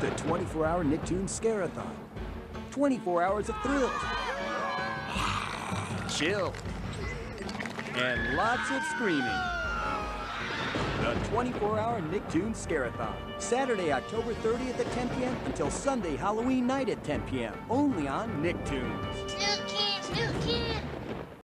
The 24-hour Nicktoons Scare-a-Thon. 24 hours of thrills, chill, and lots of screaming. The 24-hour Nicktoons Scare-a-Thon. Saturday, October 30th at 10 p.m. until Sunday, Halloween night at 10 p.m. Only on Nicktoons. New kids, new kids.